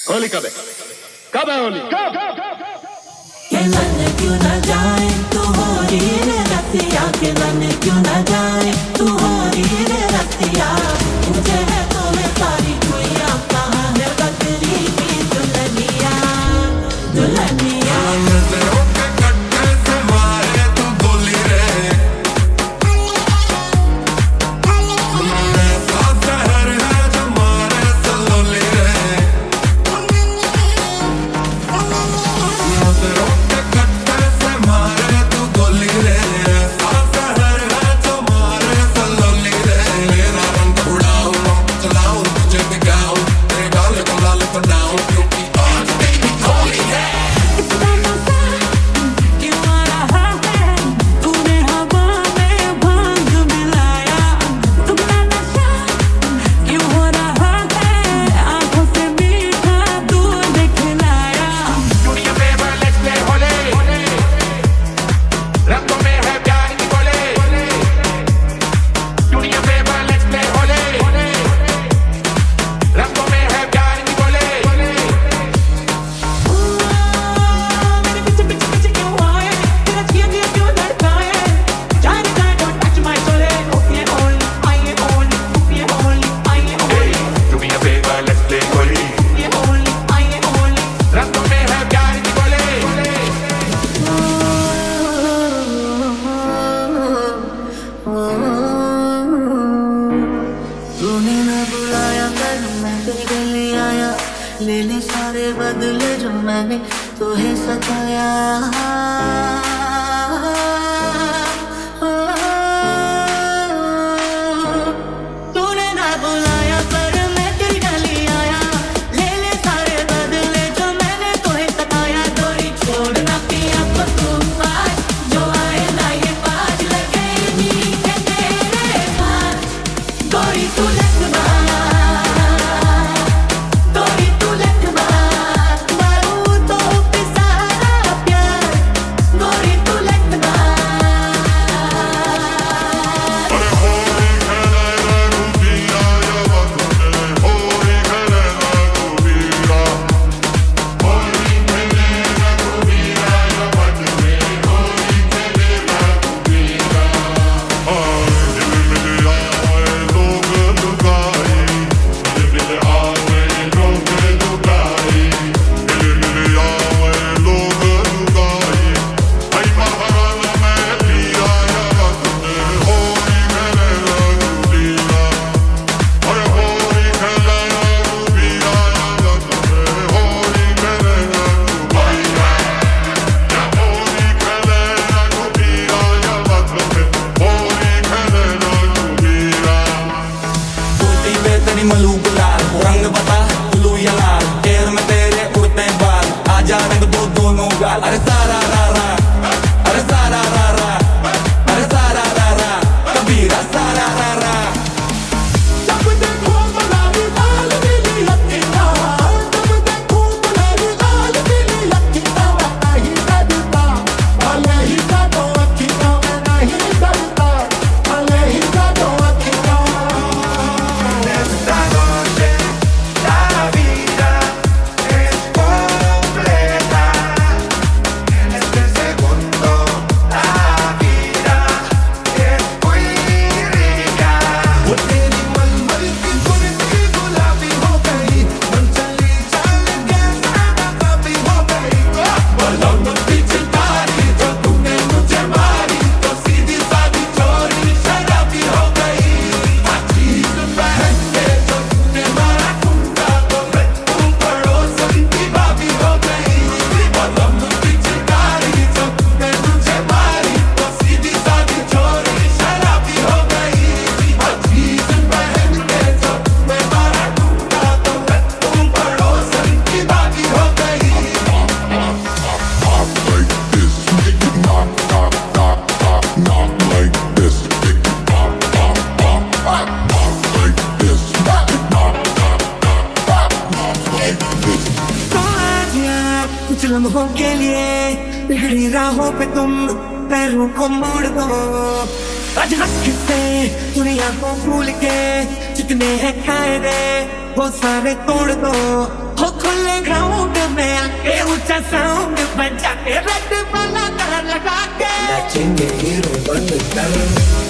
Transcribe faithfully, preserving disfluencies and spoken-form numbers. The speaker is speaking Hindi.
होली कब है? कब है होली? कब? के लन क्यों न जाए तू होली रे रतिया, के लन क्यों न जाए तू होली रे रतिया। मुझे है तो मैं सारी खुइया, कहाँ है बकरी की दुल्हनिया दुल्हनिया। ले ले सारे बदले जो मैंने तुझे सताया। तूने ना बुलाया पर मैं तेरी गली आया। ले ले सारे बदले जो मैंने तुझे सताया। गोरी छोड़ ना पिया पर तुम पास, जो आए ना ये पास लगे मीठे तेरे पास। गोरी तू लटवा मलूक लाल रंग बता ब्लू या लाल, टेर में तेरे उड़ते बाल, आजा रंग दो दोनों गाल। अरे सारा रा रा, अरे सारा रा रा, अरे सारा रा रा, कबीरा सारा रा रा। जब देखो गुलाबी लाल नीली लकीरा, जब देखो गुलाबी लाल नीली लकीरा। नहीं डरता भले ही काटो अखियां, नहीं डरता भले ही काटो अखियां। कुछ लम्हों के लिए बिगड़ी राहों पे तुम पैरों को मोड़ दो। आज रखते दुनिया को भूल के जितने हैं कायदे वो सारे तोड़ दो। हो खुले साउंड बजा के रेड वाला गाना लगा के नाचेंगे हीरो बनकर